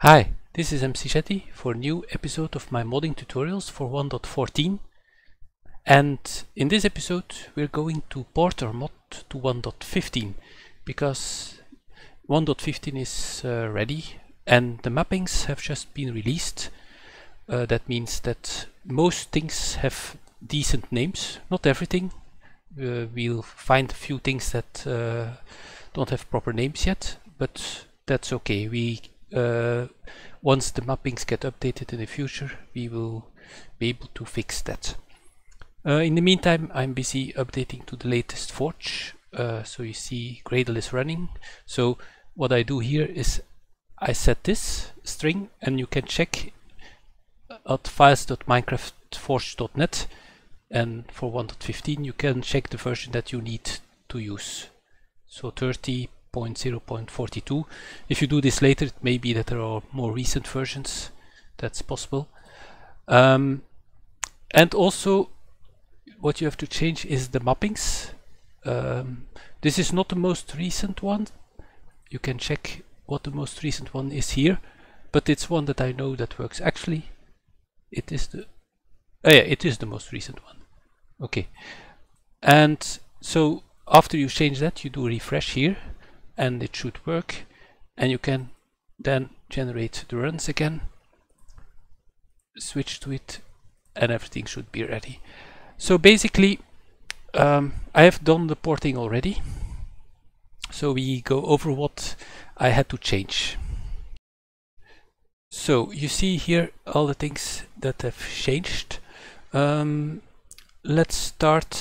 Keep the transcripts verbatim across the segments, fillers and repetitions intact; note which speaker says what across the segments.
Speaker 1: Hi, this is M C Shetty for a new episode of my modding tutorials for one point fourteen, and in this episode we're going to port our mod to one point fifteen because one point fifteen is uh, ready and the mappings have just been released. Uh, that means that most things have decent names, not everything. Uh, we'll find a few things that uh, don't have proper names yet, but that's okay. We uh, once the mappings get updated in the future, we will be able to fix that. Uh, in the meantime, I'm busy updating to the latest Forge. Uh, so you see Gradle is running. So what I do here is I set this string, and you can check at files dot minecraft forge dot net, and for one point fifteen you can check the version that you need to use. So thirty point zero point forty-two. If you do this later, it may be that there are more recent versions. That's possible. Um, and also what you have to change is the mappings. Um, this is not the most recent one. You can check what the most recent one is here, but it's one that I know that works. Actually, it is the oh yeah, it is the most recent one. Okay, and so after you change that, you do refresh here, and it should work, and you can then generate the runs again, switch to it, and everything should be ready. So basically, um, I have done the porting already. So we go over what I had to change. So you see here all the things that have changed. Um, let's start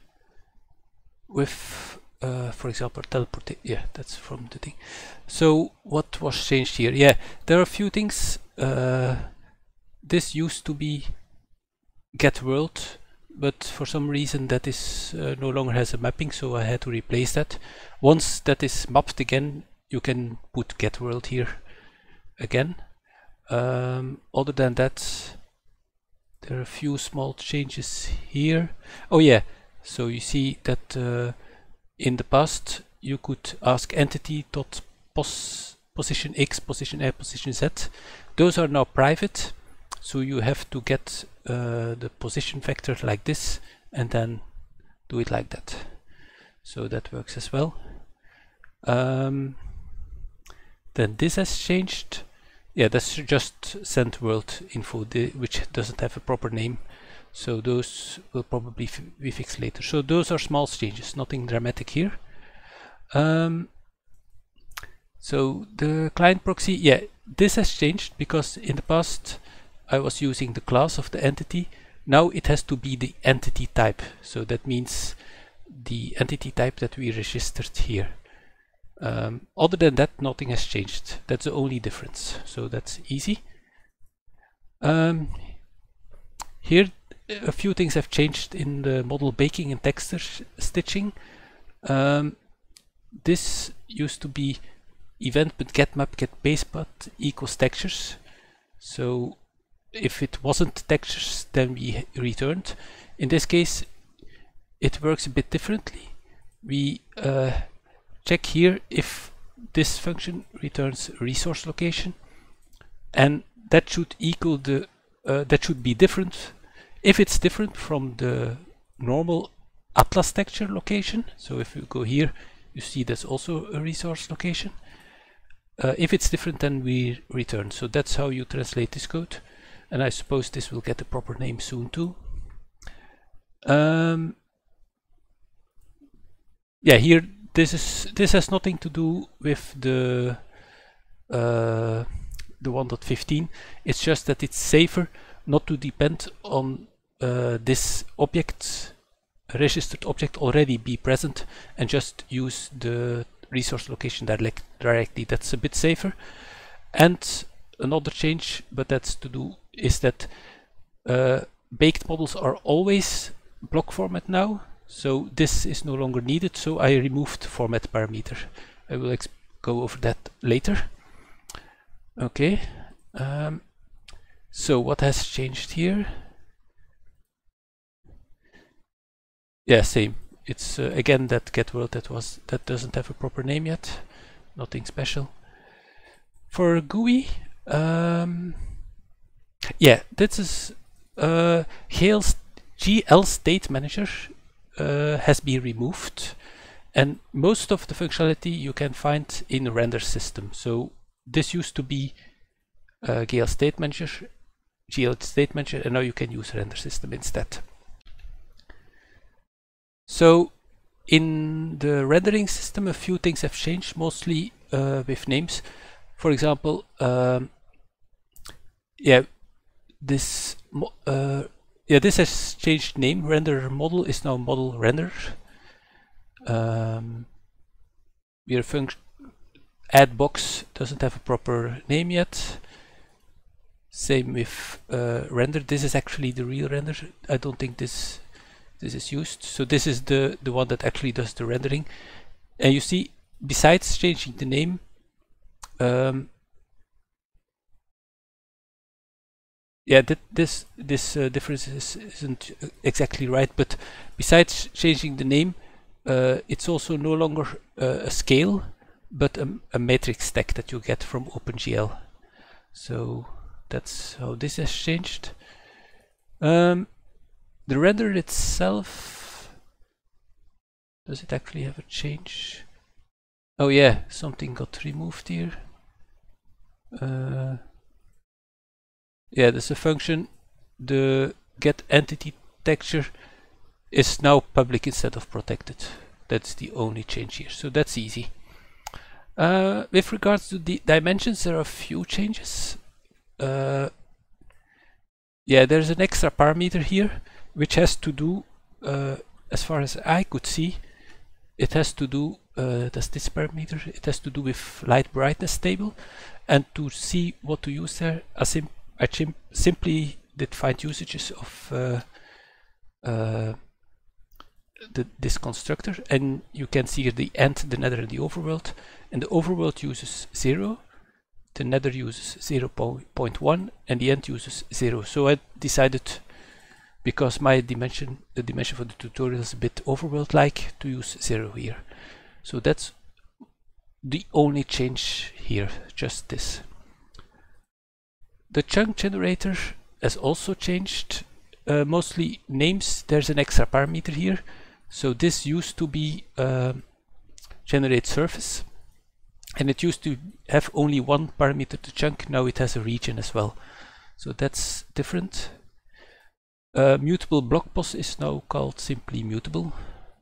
Speaker 1: with, uh, for example, teleport. Yeah, that's from the thing. So what was changed here? Yeah, there are a few things. Uh, this used to be get world, but for some reason that is uh, no longer has a mapping, so I had to replace that. Once that is mapped again, you can put get world here again. Um, other than that, there are a few small changes here. Oh yeah, so you see that uh, in the past you could ask entity dot pos position x, position y, position z. Those are now private, so you have to get uh, the position vector like this and then do it like that. So that works as well. Um, then this has changed. Yeah, that's just send world info, which doesn't have a proper name. So those will probably be fixed later. So those are small changes, nothing dramatic here. Um, so the client proxy, yeah, this has changed because in the past I was using the class of the entity. Now it has to be the entity type. So that means the entity type that we registered here. Um, other than that, nothing has changed. That's the only difference. So that's easy. Um, here, a few things have changed in the model baking and texture stitching. Um, this used to be event.getMap get basepath equals textures. So if it wasn't textures, then we returned. In this case, it works a bit differently. We uh, check here if this function returns resource location, and that should equal the uh, that should be different if it's different from the normal Atlas texture location. So if you go here, you see there's also a resource location. Uh, if it's different, then we return. So that's how you translate this code, and I suppose this will get a proper name soon too. Um, yeah, here this is this has nothing to do with the uh, the one point fifteen. It's just that it's safer not to depend on uh, this object, registered object already be present, and just use the resource location direct, directly. That's a bit safer. And another change, but that's to do, is that uh, baked models are always block format now. So this is no longer needed, so I removed format parameter. I will go over that later. Okay, um, so what has changed here? Yeah, same. It's uh, again that get world that was that doesn't have a proper name yet. Nothing special. For G U I, Um, yeah, this is uh, G L State Manager uh, has been removed, and most of the functionality you can find in render system. So this used to be uh, G L State Manager, G L State Manager, and now you can use render system instead. So in the rendering system, a few things have changed, mostly uh, with names. For example, um, yeah, this uh, yeah this has changed name. Render model is now model render. Um, your function add box doesn't have a proper name yet. Same with uh, render. This is actually the real render. I don't think this this is used. So this is the the one that actually does the rendering. And you see, besides changing the name, um, yeah, th this this uh, difference is, isn't exactly right. But besides changing the name, uh, it's also no longer uh, a scale, but a, a matrix stack that you get from OpenGL. So that's how this has changed. Um, the render itself, does it actually have a change? Oh yeah, something got removed here. Uh, yeah, there's a function. The get entity texture is now public instead of protected. That's the only change here. So that's easy. Uh, with regards to the dimensions, there are a few changes. Uh, yeah, there's an extra parameter here, which has to do, uh, as far as I could see, it has to do, uh, that's this parameter, it has to do with light brightness table. And to see what to use there, I, sim I sim simply did find usages of uh, uh, the, this constructor, and you can see here the end, the nether, and the overworld. And the overworld uses zero, the nether uses zero point one, and the end uses zero. So I decided, because my dimension, the dimension for the tutorial is a bit overworld-like, to use zero here. So that's the only change here, just this. The chunk generator has also changed, uh, mostly names. There's an extra parameter here. So this used to be uh, generate surface, and it used to have only one parameter to chunk. Now it has a region as well. So that's different. Uh, mutable block pos is now called simply mutable.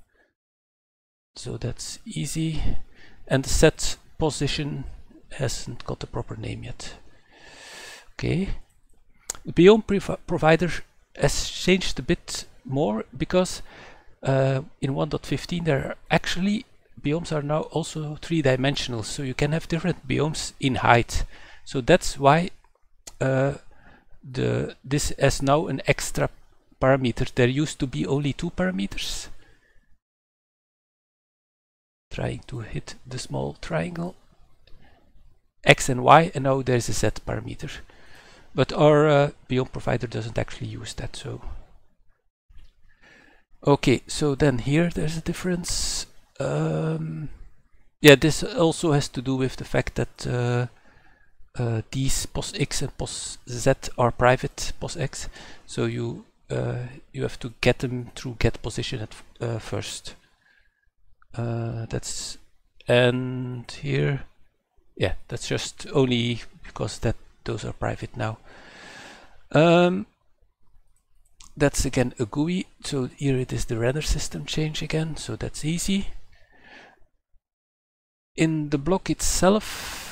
Speaker 1: So that's easy. And the set position hasn't got a proper name yet. Okay. The biome prov provider has changed a bit more, because uh, in one point fifteen there are actually biomes are now also three-dimensional, so you can have different biomes in height. So that's why uh, the this has now an extra parameter. There used to be only two parameters. Trying to hit the small triangle, X and Y, and now there's a Z parameter. But our uh, biome provider doesn't actually use that. So okay, so then here there's a difference. Um, yeah, this also has to do with the fact that uh, uh, these pos X and pos Z are private pos X, so you uh, you have to get them through get position at uh, first. Uh, that's and here, yeah, that's just only because that those are private now. Um, that's again a G U I. So here it is the render system change again. So that's easy. In the block itself,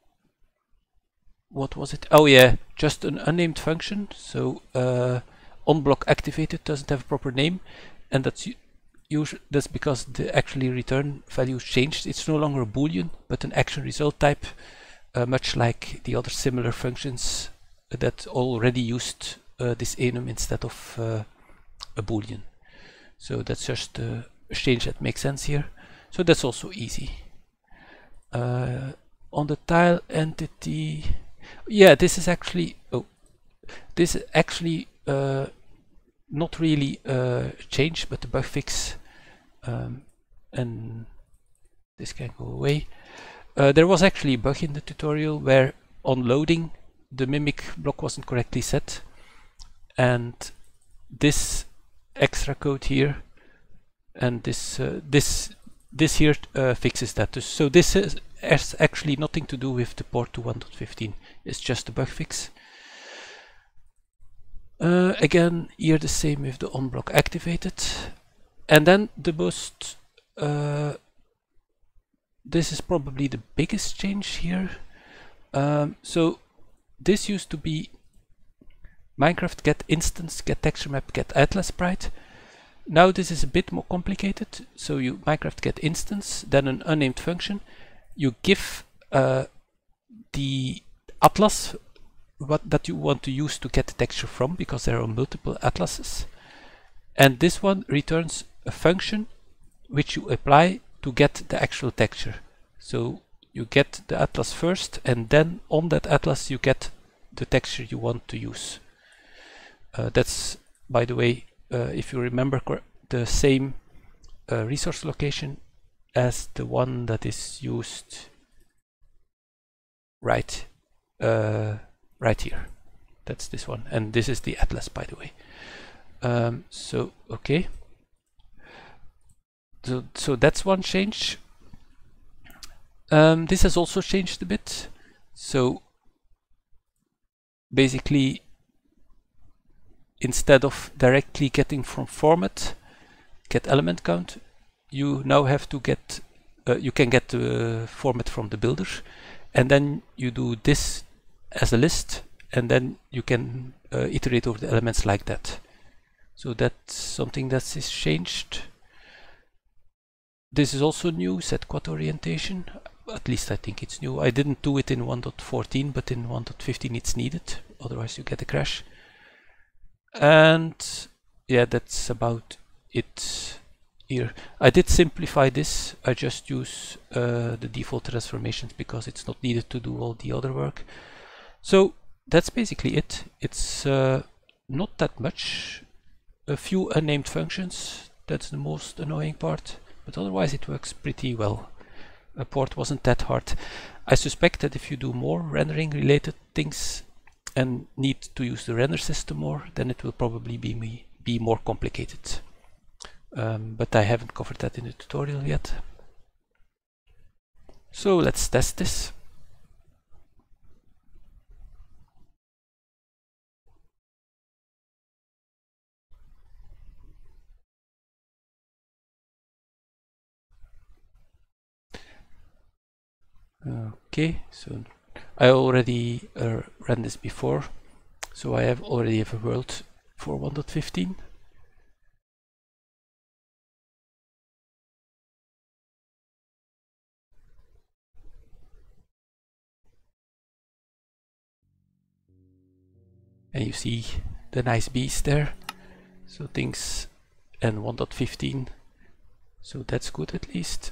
Speaker 1: what was it? Oh yeah, just an unnamed function. So uh, onBlock activated doesn't have a proper name, and that's usually that's because the actually return value changed. It's no longer a boolean, but an action result type, uh, much like the other similar functions that already used uh, this enum instead of uh, a boolean. So that's just uh, a change that makes sense here. So that's also easy. Uh, on the tile entity, yeah, this is actually oh, this is actually uh, not really a change, but a bug fix, um, and this can go away. Uh, there was actually a bug in the tutorial where on loading the Mimic block wasn't correctly set, and this extra code here and this uh, this this here uh, fixes that. So this is, has actually nothing to do with the port to one point fifteen. It's just a bug fix. Uh, again, here the same with the on block activated, and then the most uh, this is probably the biggest change here. Um, so this used to be Minecraft get instance, get texture map, get atlas sprite. Now this is a bit more complicated. So you Minecraft get instance, then an unnamed function. You give uh, the atlas what that you want to use to get the texture from, because there are multiple atlases. And this one returns a function which you apply to get the actual texture. So you get the atlas first, and then on that atlas you get the texture you want to use. Uh, that's, by the way, uh, if you remember, the same uh, resource location as the one that is used right uh, right here. That's this one, and this is the atlas, by the way. Um, so okay, so so that's one change. Um, this has also changed a bit. So basically, instead of directly getting from format get element count, you now have to get uh, you can get the format from the builder, and then you do this as a list, and then you can uh, iterate over the elements like that. So that's something that is changed. This is also new, set quad orientation. At least I think it's new. I didn't do it in one point fourteen, but in one point fifteen it's needed, otherwise you get a crash. And yeah, that's about it here. I did simplify this. I just use uh, the default transformations because it's not needed to do all the other work. So that's basically it. It's uh, not that much. A few unnamed functions, that's the most annoying part, but otherwise it works pretty well. A port wasn't that hard. I suspect that if you do more rendering related things and need to use the render system more, then it will probably be me be more complicated. Um, but I haven't covered that in the tutorial yet. So let's test this. Okay, so I already uh, ran this before, so I have already have a world for one point fifteen. And you see the nice bees there, so things, and one point fifteen, so that's good at least.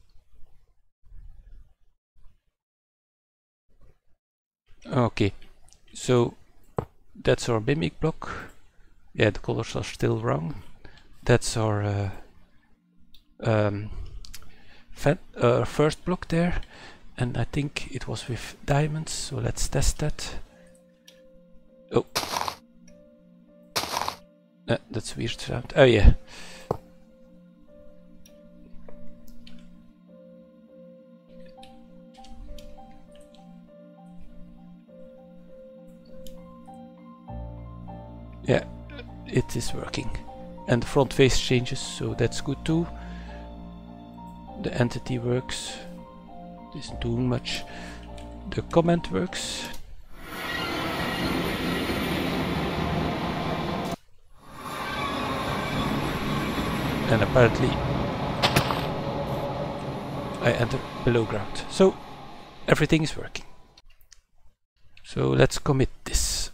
Speaker 1: Okay, so that's our Mimic block. Yeah, the colors are still wrong. That's our uh, um, uh, first block there, and I think it was with diamonds, so let's test that. Oh, uh, that's weird sound. Oh yeah. Yeah, it is working. And the front face changes, so that's good too. The entity works. It isn't doing much. The comment works. And apparently I entered below ground. So everything is working. So let's commit this.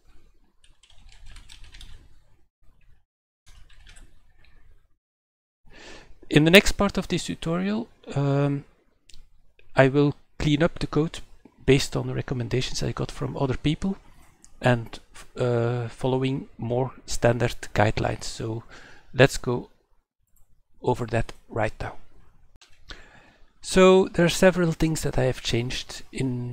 Speaker 1: In the next part of this tutorial, um, I will clean up the code based on the recommendations I got from other people and uh, following more standard guidelines. So let's go over that right now. So there are several things that I have changed in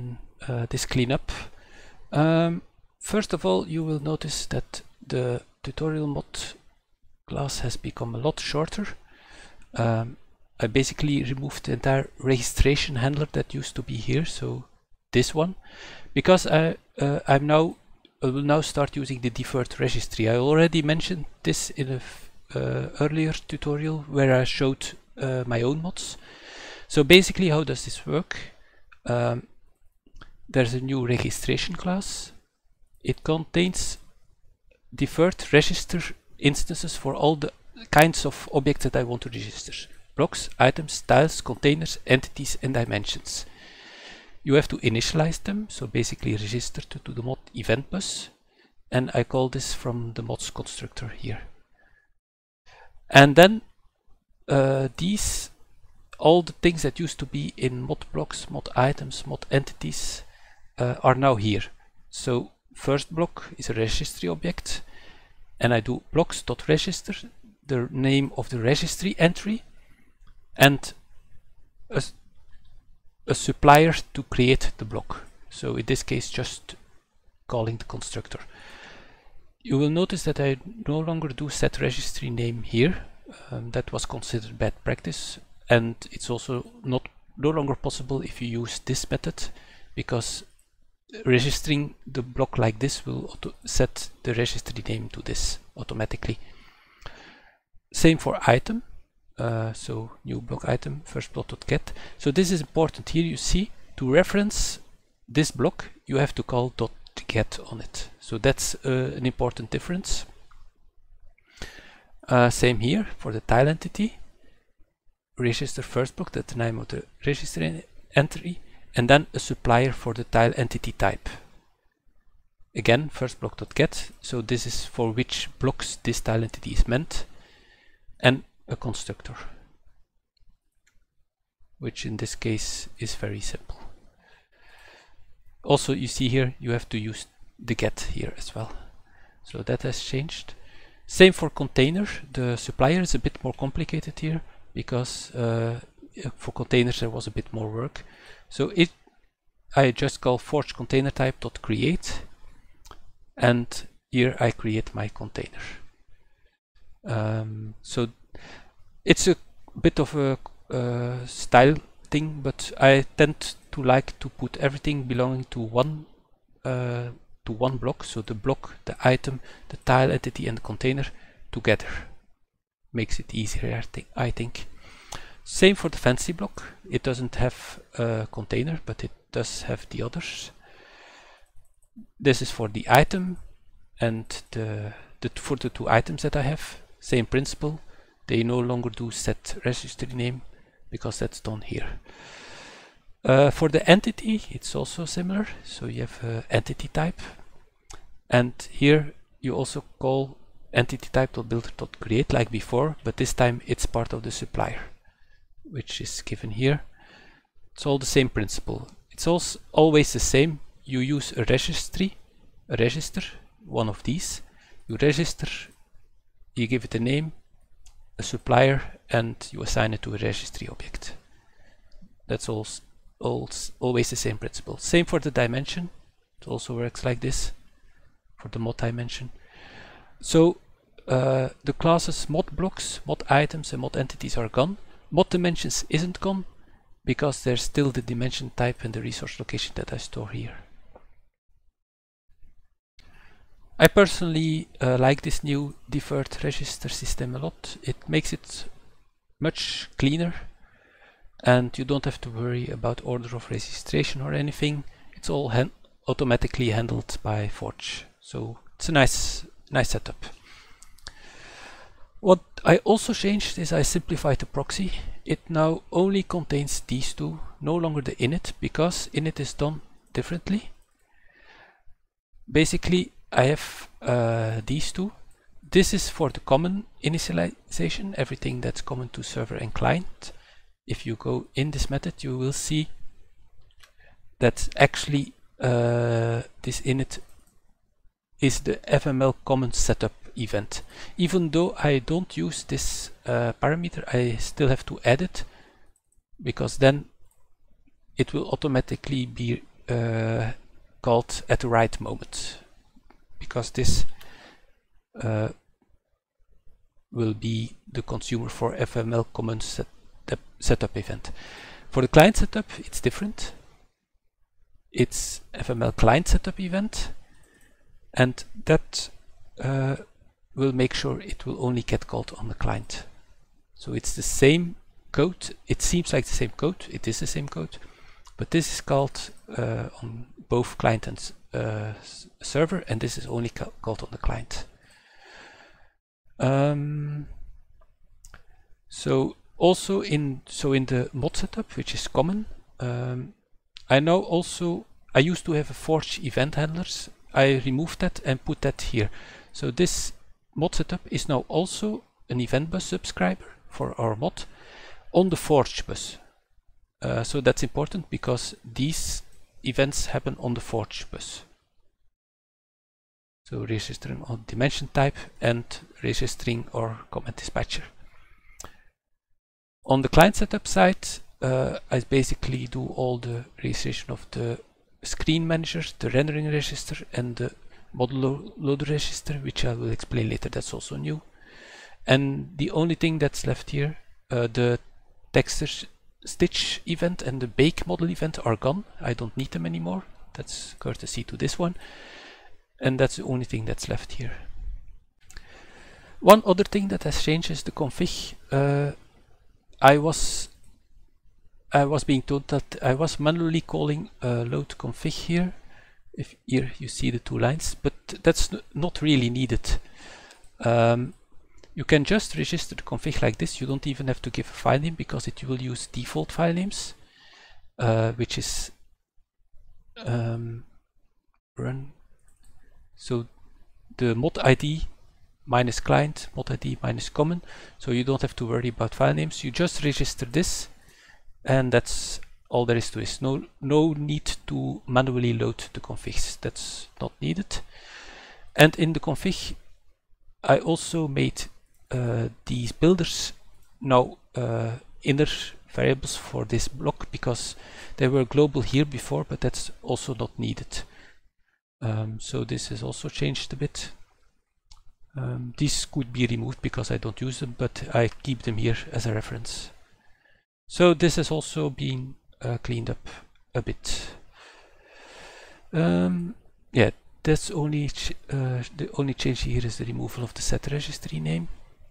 Speaker 1: uh, this cleanup. Um, first of all, you will notice that the tutorial mod class has become a lot shorter. Um, I basically removed the entire registration handler that used to be here, so this one, because I uh, I'm now I will now start using the deferred registry. I already mentioned this in a uh, earlier tutorial where I showed uh, my own mods. So basically, how does this work? Um, there's a new registration class. It contains deferred register instances for all the kinds of objects that I want to register: blocks, items, tiles, containers, entities, and dimensions. You have to initialize them, so basically register to, to the mod event bus, and I call this from the mods constructor here. And then uh, these, all the things that used to be in mod blocks, mod items, mod entities uh, are now here. So first block is a registry object, and I do blocks.register, the name of the registry entry, and a, a supplier to create the block. So in this case, just calling the constructor. You will notice that I no longer do set registry name here. Um, that was considered bad practice, and it's also not no longer possible if you use this method, because registering the block like this will auto set the registry name to this automatically. Same for item. Uh, so new block item first block.get. So this is important. Here you see, to reference this block you have to call .get on it. So that's uh, an important difference. Uh, same here for the tile entity. Register first block, that's the name of the register entry, and then a supplier for the tile entity type. Again, first block.get, so this is for which blocks this tile entity is meant, and a constructor, which in this case is very simple. Also, you see here you have to use the get here as well, so that has changed. Same for container. The supplier is a bit more complicated here, because uh, for containers there was a bit more work. So it I just call forge container type dot create, and here I create my container. Um, so it's a bit of a uh, style thing, but I tend to like to put everything belonging to one uh, to one block. So the block, the item, the tile entity, and the container together. Makes it easier, I think. I think. Same for the fancy block. It doesn't have a container, but it does have the others. This is for the item, and the, the for the two items that I have. Same principle. They no longer do set registry name, because that's done here. Uh, for the entity, it's also similar. So you have uh, entity type, and here you also call entity type.builder.create like before, but this time it's part of the supplier, which is given here. It's all the same principle. It's also always the same. You use a registry, a register, one of these. You register, you give it a name, a supplier, and you assign it to a registry object. That's all, all, always the same principle. Same for the dimension. It also works like this for the mod dimension. So uh, the classes mod blocks, mod items, and mod entities are gone. Mod dimensions isn't gone, because there's still the dimension type and the resource location that I store here. I personally uh, like this new deferred register system a lot. It makes it much cleaner, and you don't have to worry about order of registration or anything. It's all han automatically handled by Forge, so it's a nice, nice setup. What I also changed is I simplified the proxy. It now only contains these two, no longer the init, because init is done differently. Basically, I have uh, these two. This is for the common initialization, everything that's common to server and client. If you go in this method, you will see that actually uh, this init is the F M L common setup event. Even though I don't use this uh, parameter, I still have to add it, because then it will automatically be uh, called at the right moment, because this uh, will be the consumer for F M L common set setup event. For the client setup, it's different. It's F M L client setup event, and that uh, will make sure it will only get called on the client. So it's the same code. It seems like the same code. It is the same code, but this is called uh, on both client and uh, server, and this is only ca called on the client. Um, so also in so in the mod setup, which is common, um, I now also I used to have a Forge event handlers. I removed that and put that here. So this mod setup is now also an event bus subscriber for our mod on the Forge bus. Uh, so that's important because these events happen on the Forge bus. So registering on dimension type and registering our comment dispatcher. On the client setup side, uh, I basically do all the registration of the screen manager, the rendering register, and the model lo loader register, which I will explain later. That's also new. And the only thing that's left here, uh, the texture stitch event and the bake model event are gone. I don't need them anymore. That's courtesy to this one. And that's the only thing that's left here. One other thing that has changed is the config. Uh, I was I was being told that I was manually calling uh, load config here. If here you see the two lines, but that's not really needed. Um, you can just register the config like this. You don't even have to give a file name because it will use default file names, uh, which is um, run. So the mod I D minus client, mod I D minus common. So you don't have to worry about file names. You just register this, and that's all there is to it. No, no need to manually load the configs. That's not needed. And in the config, I also made uh, these builders now uh, inner variables for this block because they were global here before, but that's also not needed. Um, so this is also changed a bit. Um, these could be removed because I don't use them, but I keep them here as a reference. So this has also been uh, cleaned up a bit. Um, yeah, that's only ch uh, the only change here is the removal of the set registry name.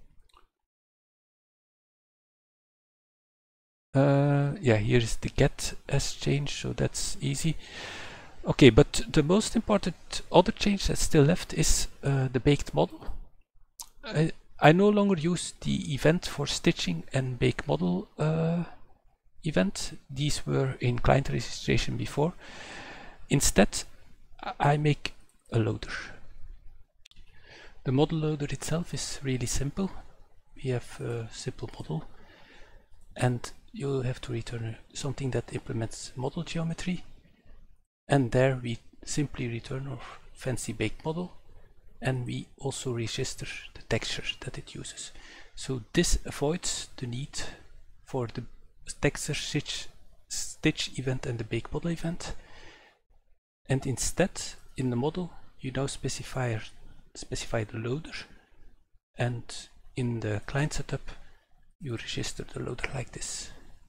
Speaker 1: Uh, yeah, here is the get has changed, so that's easy. Okay, but the most important other change that's still left is uh, the baked model. I, I no longer use the event for stitching and bake model uh, event. These were in client registration before. Instead, I make a loader. The model loader itself is really simple. We have a simple model, and you'll have to return something that implements model geometry. And there we simply return our fancy baked model, and we also register the texture that it uses. So this avoids the need for the texture stitch, stitch event and the bake model event. And instead, in the model, you now specify, specify the loader, and in the client setup, you register the loader like this.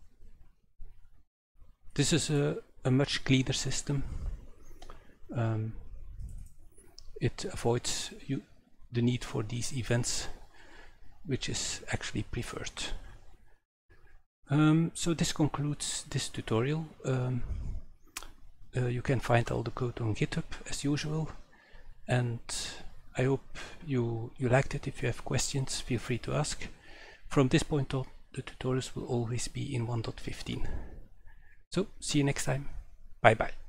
Speaker 1: This is a a much cleaner system. Um, it avoids you the need for these events, which is actually preferred. Um, so this concludes this tutorial. Um, uh, you can find all the code on GitHub as usual, and I hope you, you liked it. If you have questions, feel free to ask. From this point on, the tutorials will always be in one point fifteen. So see you next time. Bye bye.